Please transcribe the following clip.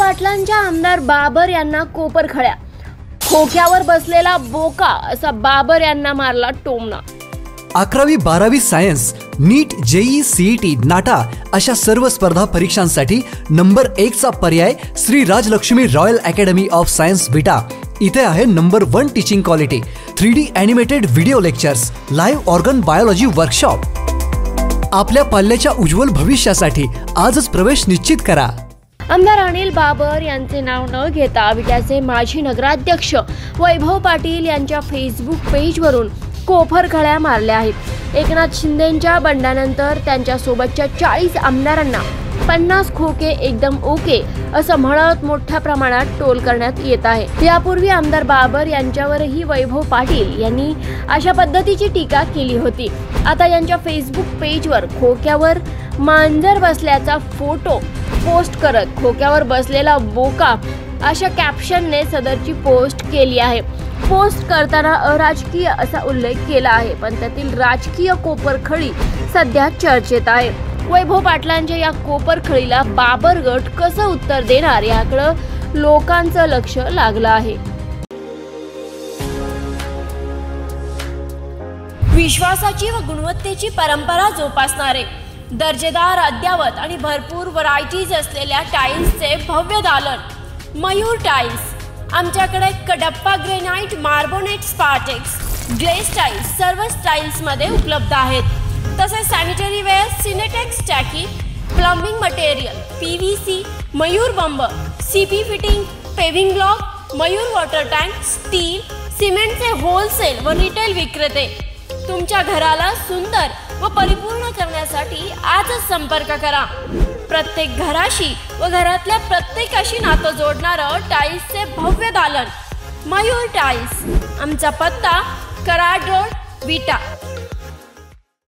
पाटलांच्या आमदार बाबर यांना कोपरखळ्या, खोक्यावर बसलेला बोका असा बाबर यांना मारला टोमणा। 11वी 12वी science, NEET, JEE, CET, NATA अशा सर्व स्पर्धा परीक्षांसाठी नंबर 1 चा पर्याय Shri Rajalakshmi royal academy of science Vita. इथे आहे number 1 teaching quality, 3D animated video lectures, live organ biology workshop. आपल्या पाल्याच्या उज्ज्वल भविष्यासाठी आजच प्रवेश निश्चित करा। आमदार अनिल बाबर यांचे नाव न घेता विट्याचे माजी नगराध्यक्ष वैभव पाटील यांच्या फेसबुक पेजवरून कोपरखळ्या मारल्या आहेत। एकनाथ शिंदेंच्या बंडानंतर त्यांच्या सोबतच्या 40 आमदारांना 50 खोके एकदम ओके असं म्हणत मोठ्या प्रमाणात टोल करण्यात येत आहे। यापूर्वी आमदार बाबर यांच्यावरही वैभव पाटील यांनी अशा पद्धतीची टीका केली होती। आता यांच्या फेसबुक पेजवर खोक्यावर मांजर बसल्याचा फोटो पोस्ट करत खोक्यावर बसलेला बोका अशा कॅप्शनने सदरची पोस्ट केली आहे। पोस्ट करताना अराजकीय असा उल्लेख केला आहे, पण त्यातील राजकीय कोपरखळी सध्या चर्चेत आहे। वैभव पाटलांच्या या कोपरखळीला बाबर गट कसं उत्तर देणार याकडे लोकांचं लक्ष लागलं आहे। विश्वासाची व गुणवत्तेची परंपरा जोपासणारे, दर्जेदार, अद्यावत आणि भरपूर व्हरायटीज असलेल्या टाइल्सचे भव्य दालन मयूर टाइल्स। आमच्याकडे Kadappa granite, Marbonate, Spartex, glaze tiles सर्व स्टाईल्समध्ये उपलब्ध आहेत। तसेच सॅनिटरी वेअर, सिनेटेक्स टाकी, प्लंबिंग मटेरियल, PVC, मयूर बंब, CP fitting, paving block, Mayur water tank, steel, सिमेंटचे होलसेल व रिटेल विक्रेते। तुमच्या घराला सुंदर व परिपूर्ण करण्यासाठी आजच संपर्क करा। प्रत्येक घराशी व घरातल्या प्रत्येकाशी नातं जोडणारं टाइल्सचे भव्य दालन मयूर टाइल्स। आमचा पत्ता कराड रोड, विटा।